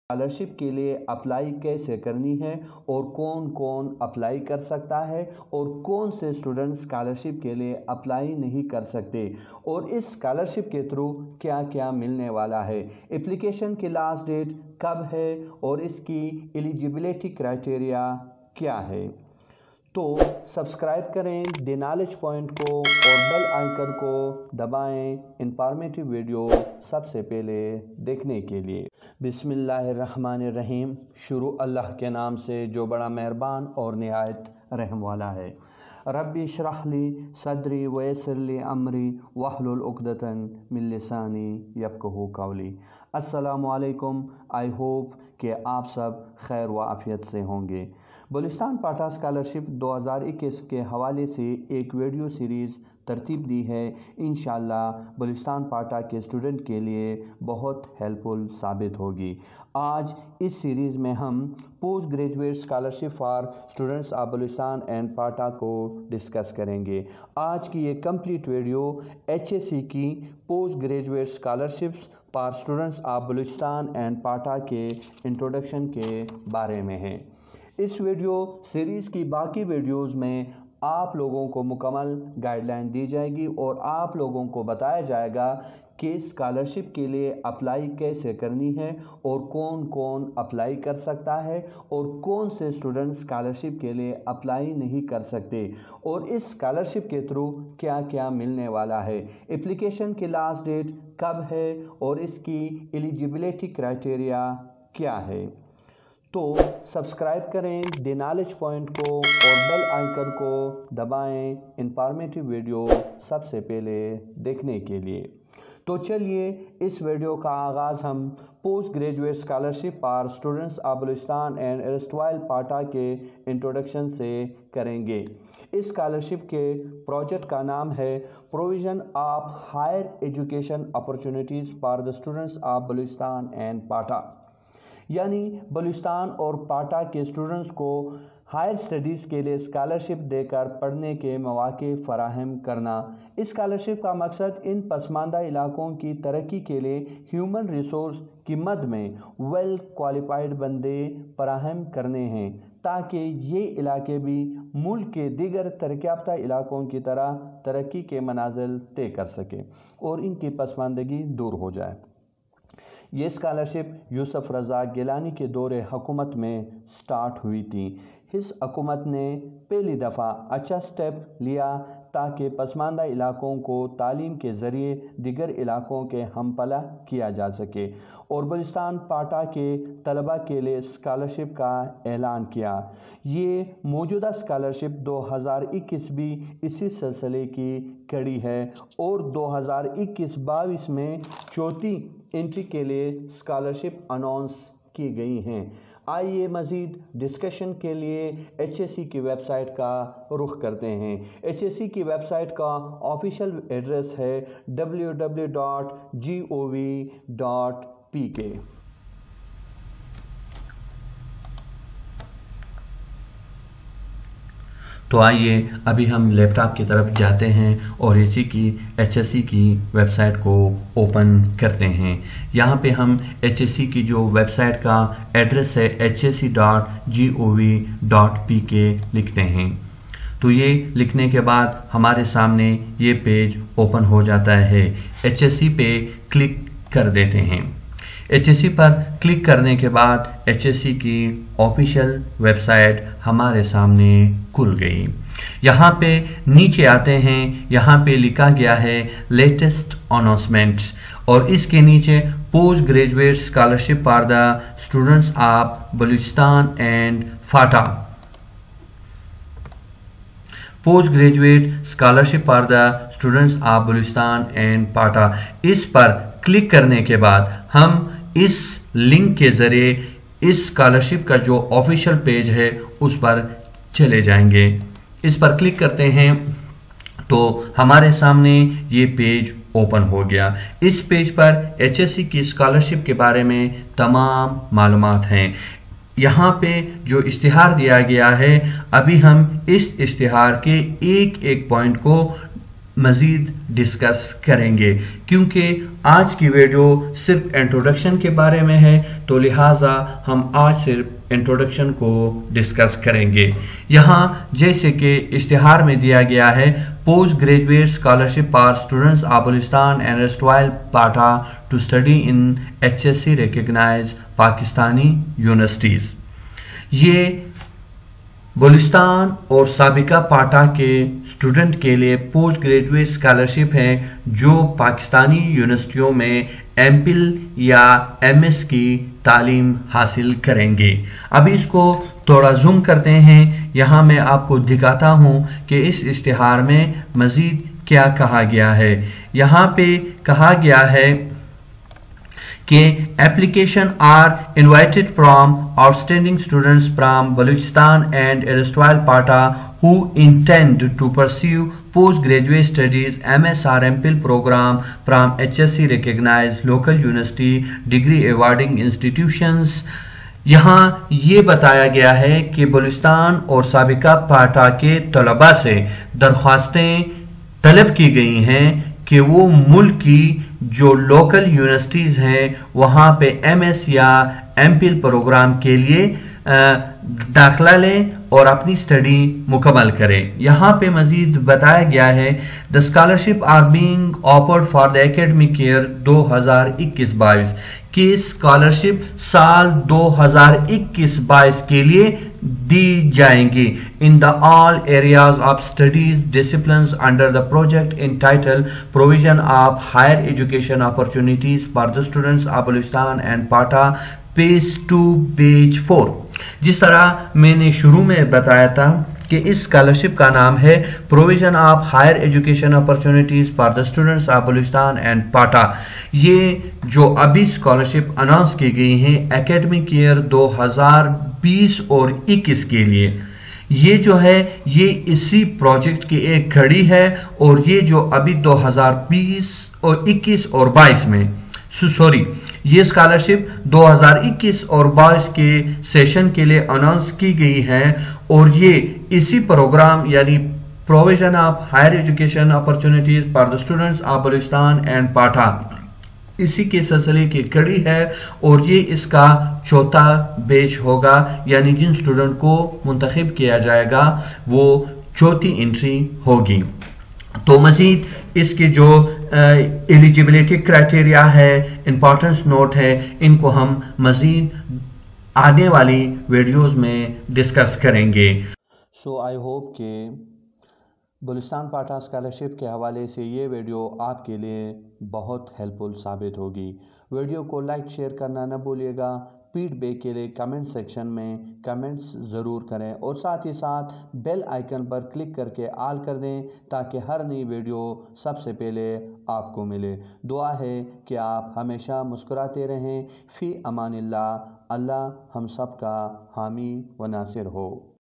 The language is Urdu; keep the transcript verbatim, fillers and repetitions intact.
اسکالرشپ کے لیے اپلائی کیسے کرنی ہے اور کون کون اپلائی کر سکتا ہے اور کون سے اسٹوڈنٹ اسکالرشپ کے لیے اپلائی نہیں کر سکتے اور اس اسکالرشپ کے تھرو کیا کیا ملنے والا ہے، اپلیکیشن کی لاسٹ ڈیٹ کب ہے اور اس کی ایلیجیبلٹی کرائٹیریا کیا ہے۔ تو سبسکرائب کریں دی نالج پوائنٹ کو اور بیل آئیکن کو دبائیں انفارمیٹیو ویڈیو سب سے پہلے دیکھنے کے لیے۔ بسم اللہ الرحمن الرحیم، شروع اللہ کے نام سے جو بڑا مہربان اور نہایت رحم والا ہے۔ ربی اشرح لی صدری ویسر لی امری واحلل عقدۃ من لسانی یفقہوا قولی۔ السلام علیکم، آئی ہوپ کہ آپ سب خیر و عافیت سے ہوں گے۔ بلوچستان پاٹھا اسکالرشپ دو ہزار اکیس کے حوالے سے ایک ویڈیو سیریز ترتیب دی ہے، انشاءاللہ بلوچستان پاٹھا کے اسٹوڈنٹ کے لیے بہت ہیلپ فل ثابت ہوگی۔ آج اس سیریز میں ہم post graduate scholarship for students of Balochistan and FATA کو ڈسکس کریں گے۔ آج کی یہ complete video H E C کی post graduate scholarships for students of Balochistan and FATA کے انٹروڈکشن کے بارے میں ہے۔ اس ویڈیو سیریز کی باقی ویڈیوز میں آپ لوگوں کو مکمل گائیڈ لائن دی جائے گی اور آپ لوگوں کو بتایا جائے گا کہ اسکالرشپ کے لیے اپلائی کیسے کرنی ہے اور کون کون اپلائی کر سکتا ہے اور کون سے اسٹوڈنٹ اسکالرشپ کے لیے اپلائی نہیں کر سکتے اور اس اسکالرشپ کے تھرو کیا کیا ملنے والا ہے، اپلیکیشن کی لاسٹ ڈیٹ کب ہے اور اس کی ایلیجیبلٹی کرائٹیریا کیا ہے۔ تو سبسکرائب کریں دی نالج پوائنٹ کو اور بیل آئیکن کو دبائیں انفارمیٹیو ویڈیو سب سے پہلے دیکھنے کے لیے۔ تو چلیے اس ویڈیو کا آغاز ہم post graduate scholarship for students of Balochistan and erstwhile FATA کے انٹروڈکشن سے کریں گے۔ اس اسکالرشپ کے پروجیکٹ کا نام ہے provision of higher education opportunities for the students of Balochistan and FATA, یعنی بلوچستان اور پاٹھا کے اسٹوڈنٹس کو ہائر اسٹڈیز کے لیے اسکالرشپ دے کر پڑھنے کے مواقع فراہم کرنا۔ اس اسکالرشپ کا مقصد ان پسماندہ علاقوں کی ترقی کے لیے ہیومن ریسورس کی مد میں ویل کوالیفائڈ بندے فراہم کرنے ہیں تاکہ یہ علاقے بھی ملک کے دیگر ترقی یافتہ علاقوں کی طرح ترقی کے منازل طے کر سکیں اور ان کی پسماندگی دور ہو جائے۔ یہ اسکالرشپ یوسف رضا گیلانی کے دور حکومت میں سٹارٹ ہوئی تھی۔ اس حکومت نے پہلی دفعہ اچھا سٹیپ لیا تاکہ پسماندہ علاقوں کو تعلیم کے ذریعے دیگر علاقوں کے ہم پلہ کیا جا سکے اور بلوچستان پاٹھا کے طلبہ کے لیے اسکالرشپ کا اعلان کیا۔ یہ موجودہ اسکالرشپ دو ہزار اکیس بھی اسی سلسلے کی کڑی ہے اور دو ہزار اکیس بائیس میں چوتھی انٹری کے لیے اسکالرشپ اناؤنس کی گئی ہیں۔ آئیے مزید ڈسکشن کے لیے ایچ ایس سی کی ویب سائٹ کا رخ کرتے ہیں۔ ایچ ایس سی کی ویب سائٹ کا آفیشیل ایڈریس ہے W W W dot G O V dot P K. تو آئیے ابھی ہم لیپ ٹاپ کی طرف جاتے ہیں اور اسی کی ایچ ایس سی کی ویب سائٹ کو اوپن کرتے ہیں۔ یہاں پہ ہم ایچ ایس سی کی جو ویب سائٹ کا ایڈریس ہے H E C dot G O V dot P K لکھتے ہیں۔ تو یہ لکھنے کے بعد ہمارے سامنے یہ پیج اوپن ہو جاتا ہے۔ ایچ ایس سی پہ کلک کر دیتے ہیں۔ ایچ ایس سی پر کلک کرنے کے بعد ایچ ایس سی کی آفیشیل ویب سائٹ ہمارے سامنے کھل گئی۔ یہاں پہ نیچے آتے ہیں، یہاں پہ لکھا گیا ہے لیٹسٹ اناؤنسمنٹ اور اس کے نیچے post graduate scholarship for the students of Balochistan and FATA, post graduate scholarship for the students of Balochistan and FATA. اس پر کلک کرنے کے بعد ہم اس لنک کے ذریعے اس اسکالرشپ کا جو آفیشیل پیج ہے اس پر چلے جائیں گے۔ اس پر کلک کرتے ہیں تو ہمارے سامنے یہ پیج اوپن ہو گیا۔ اس پیج پر ایچ ایس سی کی اسکالرشپ کے بارے میں تمام معلومات ہیں۔ یہاں پہ جو اشتہار دیا گیا ہے، ابھی ہم اس اشتہار کے ایک ایک پوائنٹ کو مزید ڈسکس کریں گے، کیونکہ آج کی ویڈیو صرف انٹروڈکشن کے بارے میں ہے، تو لہٰذا ہم آج صرف انٹروڈکشن کو ڈسکس کریں گے۔ یہاں جیسے کہ اشتہار میں دیا گیا ہے، post graduate scholarship for students of Balochistan and erstwhile FATA to study in H E C recognise Pakistani universities. یہ بلوچستان اور سابقہ پاٹا کے اسٹوڈنٹ کے لیے پوسٹ گریجویٹ اسکالرشپ ہیں جو پاکستانی یونیورسٹیوں میں ایم پل یا ایم ایس کی تعلیم حاصل کریں گے۔ ابھی اس کو تھوڑا زوم کرتے ہیں، یہاں میں آپ کو دکھاتا ہوں کہ اس اشتہار میں مزید کیا کہا گیا ہے۔ یہاں پہ کہا گیا ہے کہ application are invited from outstanding students from Balochistan and erstwhile Pata who intend to pursue postgraduate studies M S or M Phil program from H S C recognized local university degree awarding institutions۔ یہاں یہ بتایا گیا ہے کہ بلوچستان اور سابقہ پاٹا کے طلباء سے درخواستیں طلب کی گئی ہیں کہ وہ ملک کی جو لوکل یونیورسٹیز ہیں وہاں پہ ایم ایس یا ایم پل پروگرام کے لیے داخلہ لیں اور اپنی سٹڈی مکمل کریں۔ یہاں پہ مزید بتایا گیا ہے the scholarship are being offered for the academic year دو ہزار اکیس بائیس کہ اسکالرشپ سال دو ہزار اکیس بائیس کے لیے دی جائیں گی in the all areas of studies disciplines under the project entitled provision of higher education opportunities for the students of Balochistan and Pata page two page four۔ جس طرح میں نے شروع میں بتایا تھا کہ اس اسکالرشپ کا نام ہے provision of higher education opportunities for the students of Balochistan and FATA. یہ جو ابھی اسکالرشپ اناؤنس کی گئی ہیں اکیڈمک ایئر دو ہزار بیس اور اکیس کے لیے، یہ جو ہے یہ اسی پروجیکٹ کی ایک کھڑی ہے، اور یہ جو ابھی دو ہزار بیس اور اکیس اور بائیس میں سوری یہ اسکالرشپ دو ہزار اکیس اور بائیس کے سیشن کے لیے اناؤنس کی گئی ہے، اور یہ اسی پروگرام یعنی provision of higher education opportunities for the students of Balochistan and FATA اسی کے سلسلے کی کڑی ہے، اور یہ اس کا چوتھا بیچ ہوگا، یعنی جن اسٹوڈنٹ کو منتخب کیا جائے گا وہ چوتھی انٹری ہوگی۔ تو مزید اس کے جو ایلیجیبلٹی کرائٹیریا ہے، امپورٹنس نوٹ ہے، ان کو ہم مزید آنے والی ویڈیوز میں ڈسکس کریں گے۔ سو آئی ہوپ کہ بلوچستان پاٹا اسکالرشپ کے حوالے سے یہ ویڈیو آپ کے لیے بہت ہیلپ فل ثابت ہوگی۔ ویڈیو کو لائک شیئر کرنا نہ بھولیے گا، فیڈ بیک کے لیے کمنٹ سیکشن میں کمنٹس ضرور کریں، اور ساتھ ہی ساتھ بیل آئیکن پر کلک کر کے آل کر دیں تاکہ ہر نئی ویڈیو سب سے پہلے آپ کو ملے۔ دعا ہے کہ آپ ہمیشہ مسکراتے رہیں۔ فی امان اللہ، اللہ ہم سب کا حامی و ناصر ہو۔